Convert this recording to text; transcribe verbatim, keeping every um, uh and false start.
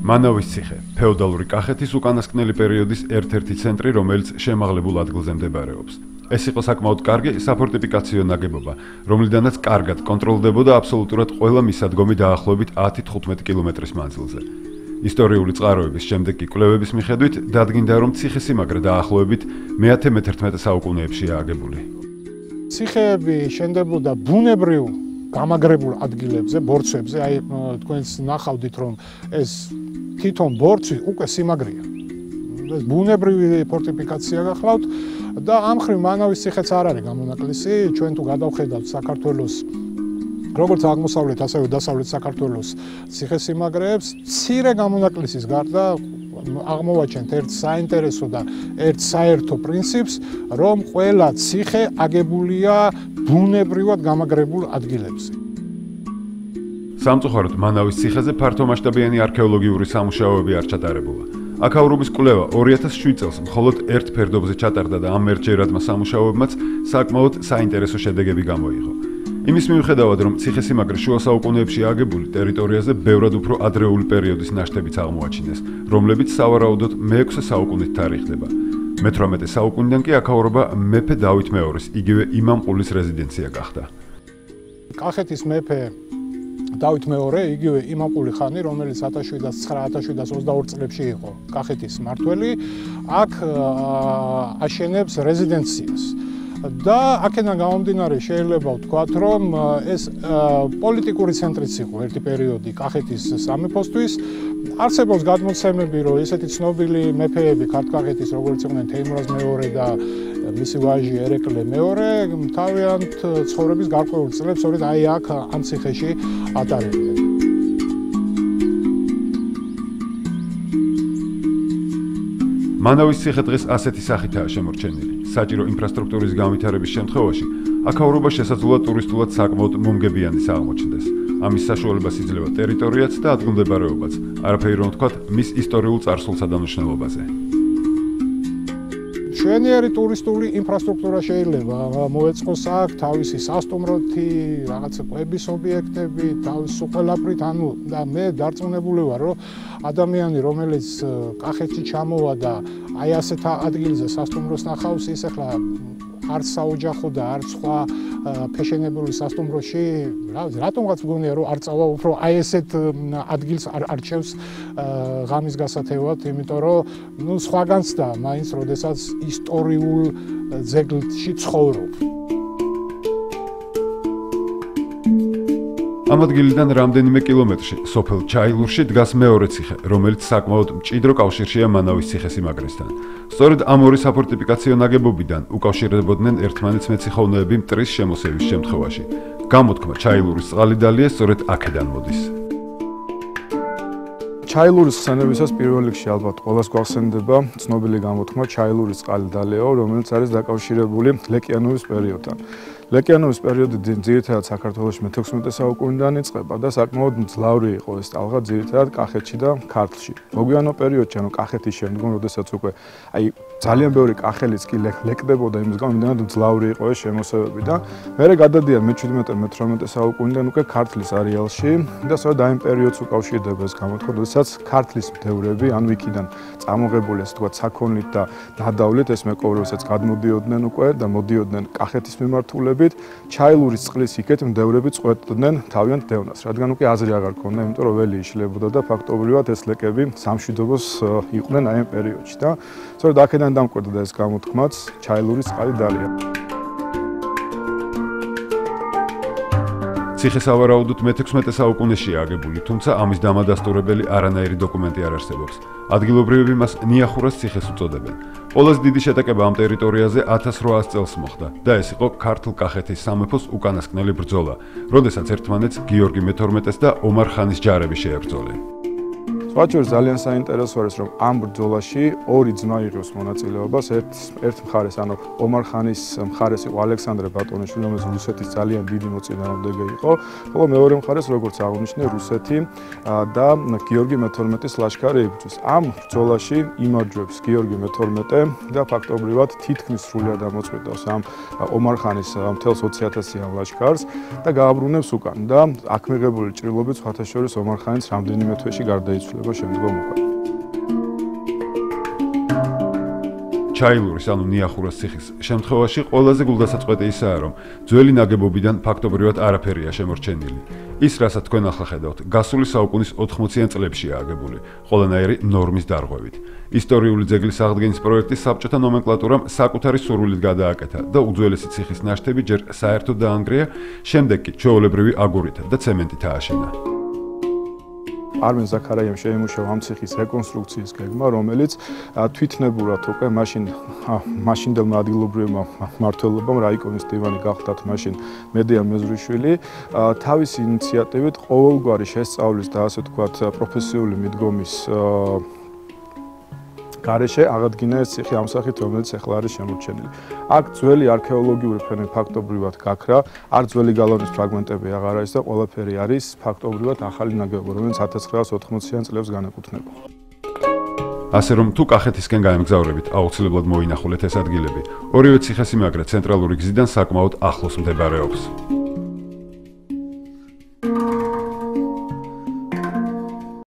მანავის ციხე, ფეოდალური კახეთის უკანასკნელი პერიოდის ერთ-ერთი ცენტრი, რომელიც შემაღლებულ ადგილზე მდებარეობს. ეს იყო საკმაოდ კარგი საფორტიფიკაციო ნაგებობა, რომლიდანაც კარგად კონტროლდებოდა აბსოლუტურად ყველა მისადგომი დაახლოებით ათი თხუთმეტი კილომეტრის მანძილზე. ისტორიული წყაროების შემდეგ კი კვლევების მიხედვით დადგინდა, რომ ციხესიმაგრე დაახლოებით მეათე მეთერთმეტე საუკუნეებშია აგებული. ციხეები შენდებოდა ბუნებრივ გამაგრებულ ადგილებზე, ბორცვებზე, აი თქვენს ნახავდით, რომ ეს თვითონ ბორცვი უკვე სიმაგრეა. ეს ბუნებრივი ფორტიფიკაცია გახლავთ და ამ ხრივ მანავის ციხეც არ არის გამონაკლისი. ჩვენ თუ გადავხედავთ საქართველოს როგორც აღმოსავლეთ, ასევე დასავლეთ საქართველოს ციხესიმაგრეებს, მცირე გამონაკლისის გარდა აღმოვაჩენთ ერთ საინტერესო და ერთ საერთო პრინციპს, რომ ყველა ციხე აგებულია ბუნებრივად გამაგრებულ ადგილებზე. სამწუხაროდ მანავის ციხეზე ფართომასშტაბიანი არქეოლოგიური სამუშაოები არ ჩატარებულა. აქაურობის კვლევა ორი ათას შვიდ წელს მხოლოდ ერთ ფერდობზე ჩატარდა და ამ ერთჯერადმა სამუშაოებმაც საკმაოდ საინტერესო შედეგები გამოიღო. იმის მიუხედავად, რომ ციხესიმაგრე შუა საუკუნეებში აგებული ტერიტორიაზე ბევრად უფრო ადრეული პერიოდის ნაშთებიც აღმოაჩინეს, რომლებიც სავარაუდოდ მეექვსე საუკუნით თარიღდება. მეთვრამეტე საუკუნიდან კი აქაურობა მეფე დავით მეორის, იგივე იმამყულის რეზიდენცია გახდა. კახეთის მეფე დავით მეორე, იგივე იმამყული ხანი, რომელიც ათას შვიდას ცხრა ათას შვიდას ოცდაორ წლებში იყო კახეთის მმართველი, აქ აშენებს რეზიდენციას. და აქედან გამომდინარე შეიძლება ვთქვათ, რომ ეს პოლიტიკური ცენტრიც იყო ერთი პერიოდი კახეთის სამეფოსთვის. არსებობს გადმოცემები, რომ ესეთი ცნობილი მეფეები ქართლ-კახეთის, როგორც იყვნენ თეიმურაზ მეორე და მისი ვაჟი ერეკლე მეორე, თავიანთ ცხოვრების გარკვეულ წლებს სწორედ აი აქ ამ ციხეში ატარებდნენ. მანავის ციხე დღეს ასეთი სახითაა შემორჩენილი. საჭირო ინფრასტრუქტურის განვითარების შემთხვევაში აქაურობა შესაძლოა ტურისტულად საკმაოდ მომგებიანიც აღმოჩნდეს. ამის საშუალებას იძლევა ტერიტორიაც და ადგილმდებარეობაც, არაფერი რომ ვთქვათ მის ისტორიულ წარსულსა და მნიშვნელობაზე. მშვენიერი ტურისტული ინფრასტრუქტურა შეიძლება მოეწყოს აქ, თავისი სასტუმროთი, რაღაცა კვების ობიექტები, თავისი ყველაფრით, ანუ და მე დარწმუნებული ვარ, რომ ადამიანი, რომელიც კახეთში ჩამოვა და აი ასეთ ადგილზე სასტუმროს ნახავს, ის ახლა არც საოჯახო და არც სხვა ფეშენებული სასტუმროში, რატომღაც მგონია, რომ არ წავა უფრო აი ესეთ ადგილს არჩევს ღამის გასათევად, იმიტომ რომ ნუ სხვაგანც და მაინც როდესაც ისტორიულ ძეგლში ცხოვრობ. ამ ადგილიდან რამდენიმე კილომეტრში, სოფელ ჩაილურში დგას მეორე ციხე, რომელიც საკმაოდ მჭიდრო კავშირშია მანავის ციხესიმაგრესთან. სწორედ ამ ორი საფორტიფიკაციო ნაგებობიდან უკავშირდებოდნენ ერთმანეთს მეციხოვნეები მტრის შემოსევის შემთხვევაში. გამოთქმა ჩაილურის წყალიდალია სწორედ აქედან მოდის. ჩაილურის ხსენებისას პირველ რიგში ალბათ ყველას გვახსენდება ცნობილი გამოთქმა ჩაილურის წყალიდალიაო, რომელიც არის დაკავშირებული ლეკიანოვის პერიოდთან. ლეკიანოვის პერიოდი ძირითადად საქართველოში მეთექვსმეტე საუკუნიდან იწყება და საკმაოდ მძლავრი იყო ეს ტალღა ძირითადად კახეთში და ქართლში. მოგვიანო პერიოდში, ანუ კახეთის შემდგომ, როდესაც უკვე აი ძალიან ბევრი კახელიც კი ლეკდებოდა, იმის გამო იმდენად მძლავრი იყო ეს შემოსევები და მერე გადადიან მეჩვიდმეტე მეთვრამეტე საუკუნიდან უკვე ქართლის არეალში და სწორედ აი ამ პერიოდს უკავშირდება ეს გამოთქმა, როდესაც ქართლის მდევრები, ანუ იქიდან წამოღებული ასე ვთქვათ საქონლით და ნადავლით ეს მეკობრეებსაც გადმოდიოდნენ უკვე და მოდიოდნენ კახეთის მიმართულებით. ჩაილურის წყლის იქეთ მდევრები წყვეტდნენ თავიანთ დევნას, რადგან უკვე აზრი აღარ ქონდა, იმიტომ რომ ველი იშლებოდა და ფაქტობრივად ეს ლეკები სამშვიდობოს იყვნენ აი ამ პერიოდში და სწორედ აქედან დამკვიდრდა ეს გამოთქმაც ჩაილურის წყალიდალია. ციხე სავარაუდოდ მეთექვსმეტე საუკუნეშია აგებული, თუმცა ამის დამადასტურებელი არანაირი დოკუმენტი არ არსებობს. ადგილობრივები მას ნიახურას ციხეს უწოდებენ. ყველაზე დიდი შეტაკება ამ ტერიტორიაზე ათას რვაას წელს მოხდა და ეს იყო ქართლ-კახეთის სამეფოს უკანასკნელი ბრძოლა, როდესაც ერთმანეთს გიორგი მეთორმეტეს და ომარ ხანის ჯარები შეებრძოლნენ. სხვაჩვენს ძალიან საინტერესო არის, რომ ამ ბრძოლაში ორი ძმა იღებს მონაწილეობას. ერთ ერთ მხარეს, ანუ ომარ ხანის მხარეს იყო ალექსანდრე ბატონიშვილი, რომელიც რუსეთის ძალიან დიდი მოწინააღმდეგე იყო, ხოლო მეორე მხარეს, როგორც აღნიშნე, რუსეთი და გიორგი მეთორმეტის ლაშქარი იბრძვის. ამ ბრძოლაში იმარჯვებს გიორგი მეთორმეტე და ფაქტობრივად თითქმის სრულად ამოწყვეტავს ამ ომარ ხანის მთელს ოცი ათასიან ლაშქარს და გააბრუნებს უკან და აქ მიღებული ჭრილობით სხვათა შორის ომარ ხანის რამდენიმე თვეში გარდაიცვალა. განვითარება შემდგომ უკვე. ჩაილურის, ანუ ნიახურას ციხის შემთხვევაში ყველაზე გულდასაწყვეტი ისაა, რომ ძველი ნაგებობიდან ფაქტობრივად არაფერია შემორჩენილი. ის, რასაც თქვენ ახლა ხედავთ, გასული საუკუნის ოთხმოციან წლებშია აგებული, ყველანაირი ნორმის დარღვევით. ისტორიული ძეგლის აღდგენის პროექტი საბჭოთა ნომენკლატურამ საკუთარი სურვილით გადააკეთა და უძველესი ციხის ნაშთები ჯერ საერთოდ დაანგრია, შემდეგ კი ჩვეულებრივი აგურით და ცემენტით ააშენა. არმენ ზაქარაიამ შეიმუშავა ამ ციხის რეკონსტრუქციის გეგმა, რომელიც თვითნებურად უკვე მაშინ მაშინდელმა ადგილობრივმა მმართველობამ რაიკონის დივანი გახდათ მაშინ მედია მეზრიშვილი, თავისი ინიციატივით ყოველგვარი შესწავლის და ასე ვთქვათ პროფესიული მიდგომის გარეშე აღადგინა ეს ციხე ამ სახით, რომელიც ახლა არის შემორჩენილი. აქ ძველი არქეოლოგიური ფენა ფაქტობრივად გაქრა, არ ძველი გალავნის ფრაგმენტები აღარ არის და ყველაფერი არის ფაქტობრივად ახალი ნაგებობა, რომელიც ათას ცხრაას ოთხმოციან წლებს განეკუთვნება. ასე რომ თუ კახეთისკენ გაემგზავრებით, აუცილებლად მოინახულეთ ეს ადგილები. ორივე ციხესიმაგრე ცენტრალური გზიდან საკმაოდ ახლოს მდებარეობს.